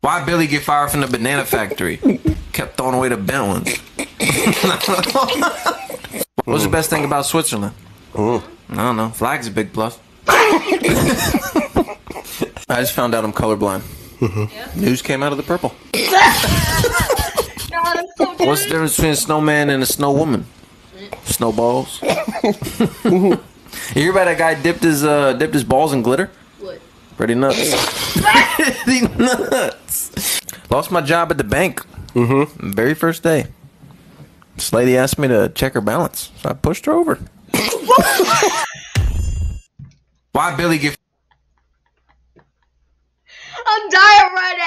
Why Billy get fired from the banana factory? Kept throwing away the bent ones. What's the best thing about Switzerland? I don't know. Flag's a big plus. I just found out I'm colorblind. Yeah. News came out of the purple. God, I'm so dead. What's the difference between a snowman and a snow woman? Snowballs. You hear about that guy dipped his balls in glitter? What? Pretty nuts. Pretty nuts. Lost my job at the bank. Very first day. This lady asked me to check her balance, so I pushed her over. Why Billy get? I'm dying right now.